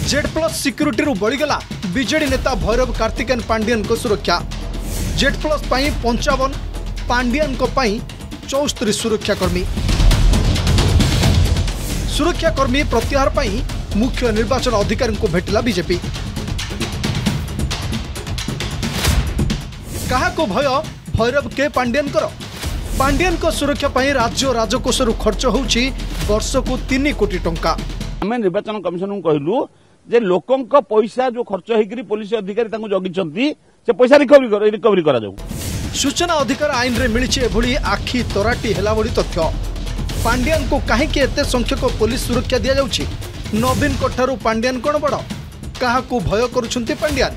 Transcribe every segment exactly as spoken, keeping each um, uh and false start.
Z plus security रु बढ़ीगला BJD नेता भैरव कार्तिकेयन पांडियन को सुरक्षा। जेड प्लस पाई पंचावन पांडियन को पाई चौस्तरी सुरक्षाकर्मी। सुरक्षाकर्मी प्रत्याहार पाई मुख्य निर्वाचन अधिकारी को भेटिला बीजेपी। कहा को भय भैरव के पांडियन कर पांडियन को सुरक्षा पाई राज्य राजकोष खर्च होउछि वर्ष को तीन कोटी टंका। आम निर्वाचन कमिशन को कहलु जे लोकों पैसा जो खर्च होकर पुलिस अधिकारी जगी से पैसा रिकवरी रिकवरी करा जाऊ। सूचना अधिकार आईन रे मिली एभली आखि तराटी हेला भली तथ्य। पांडियन को कहीं एते संख्यक पुलिस सुरक्षा दिया जाउछि? नवीन कोठारू पांडियन कोन बड़? कहा को भय करुछंती पांडियन?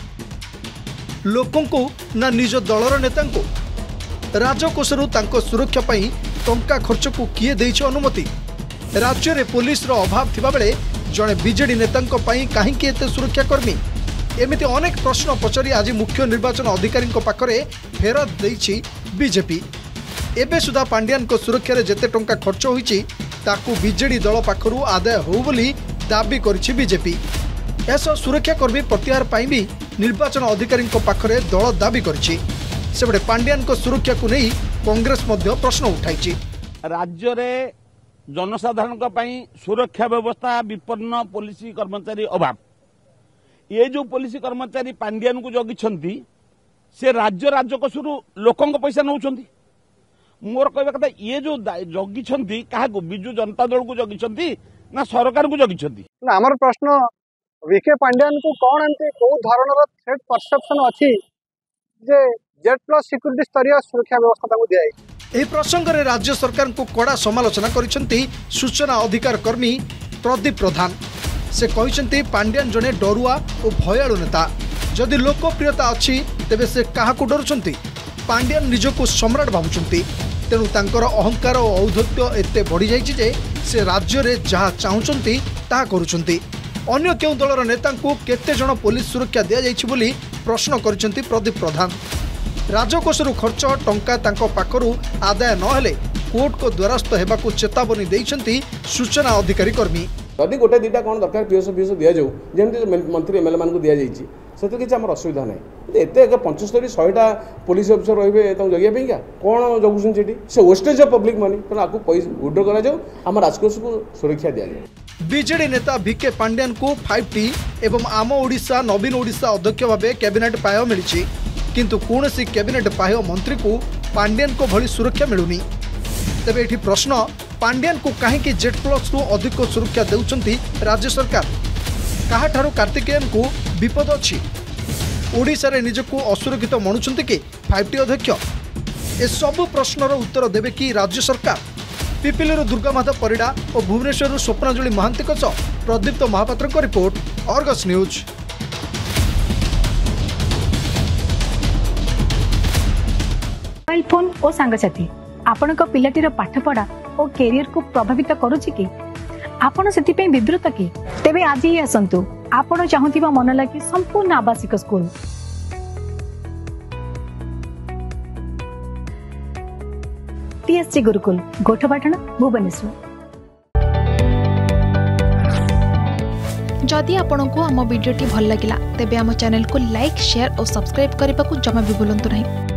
लोकों को ना निज दलर नेता को राजकोषरू तांको सुरक्षा पाई टंका खर्च को किए देइछ अनुमति? राज्य रे पुलिस रो अभाव थिबा बेले जणे बीजेडी नेतांको पाई काहे के एते सुरक्षाकर्मी? एमिति अनेक प्रश्न पचरी आज मुख्य निर्वाचन अधिकारी पाखरे फेरत देइछि बीजेपी। एबे सुधा पांडियन को सुरक्षा रे जेते टंका खर्च होईछि ताकू बीजेडी दल पाखरू आदाय हो बोली दाबी करिछि बीजेपी। एसो सुरक्षाकर्मी प्रत्याहार पाई भी निर्वाचन अधिकारी पाखरे दल दाबी करिछि। सेबडे पांडियन को सुरक्षा को नहीं कांग्रेस मध्य प्रश्न उठाइछि। राज्य रे जनसाधारण सुरक्षा व्यवस्था विपन्न पुलिस कर्मचारी अभाव। ये जो पुलिस कर्मचारी पांडियन को जगी से राज्य राजकोषरू लोकों पैसा नौ। मोर कहवा कथा ये जो जगी क्या विजु जनता दल को जगी ना सरकार को जगी? आमर प्रश्न विखे पांडियन को कौन एमती कौ धरणर थ्रेट परसेप्शन अच्छी जे जेड प्लस सिक्यूरीटी स्तरीय सुरक्षा व्यवस्था दिया? यह प्रसंग में राज्य सरकार को कड़ा समालोचना करिसेंती सूचना अधिकार कर्मी प्रदीप प्रधान। से कहिसेंती पांडियन जने डरुआ और भयालु नेता। जदि लोकप्रियता अच्छी तेबे से कहा को डरुचंती? पांडियन निजको सम्राट भावुचंती। तेणु तांकर अहंकार और औद्धत्य एते बढ़ी जाइछि जे से राज्य रे जहाँ चाहुचंती ताहा करुचंती। अन्य केउ दलर नेता को केते जण पुलिस सुरक्षा दिया जाइछि बोली प्रश्न करिसेंती प्रदीप प्रधान। राजकोषरू खर्च टंका तांको पाखरू आदाय नहेले कोर्ट को द्वारस्थ हेबाकू चेतावनी देइछंती सूचना अधिकारी कर्मी। यदि गोटे दुटा कौन दरकार पीएस पीएस दि जाऊ जमी मंत्री एमएलए मान को दि जाइए से किसी आम असुविधा ना। एत पंचस्तरी शहेटा पुलिस अफिसर रही जगिया कौन जगुन से वेस्टेज ऑफ पब्लिक मनी तेना आपको पैसा विड्रॉ करा जाऊ आम राजकोष को सुरक्षा दि जाए। बीजेडी नेता भिके पांडियन को फाइव टी एवं आम ओडिशा नवीन ओडिशा अध्यक्ष भाव कैबिनेट पाय मिली किंतु कौनसी कैबिनेट पाय मंत्री को पांडियन को भली सुरक्षा मिलुनी। तेबे एठी प्रश्न पांडियन को कहीं जेड प्लस रु अधिक सुरक्षा देउछंती राज्य सरकार? कहा ठारू कार्तिकेयन को विपद अच्छी? ओडिशा रे निजको असुरक्षित मनुछंती कि फाइव टी अध्यक्ष? ए सब प्रश्नर उत्तर देबे कि राज्य सरकार? पिपिलर दुर्गा माधव परिडा और Bhubaneswar Swapnanjali Mahanti Pradipta Mahapatra report, Argus news. Mobile phone और सांगसाथी आपण पिलाटीर पाठपढ़ा और कैरियर को प्रभावित करुछि कि आपण सेति विवृत कि तेबे आज ही आसंतु आपण चाहुथिबा मन लागी संपूर्ण आवासिक स्कूल टीएससी गुरुकुल गोठपाटण भुवनेश्वर। जदि आपंक आम भिडी भल लगा तेब आम चैनल को लाइक शेयर और सब्सक्राइब करने को जमा भी भूलु नहीं।